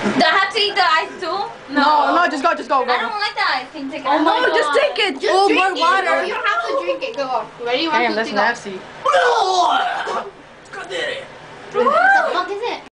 Do I have to eat the ice too? No, just go. I don't like the ice. Can you take it? Oh no, just take it. Just oh, drink more it. water. No, you don't have to drink it. Go on. Ready? One, Damn, two, that's three, go. nasty.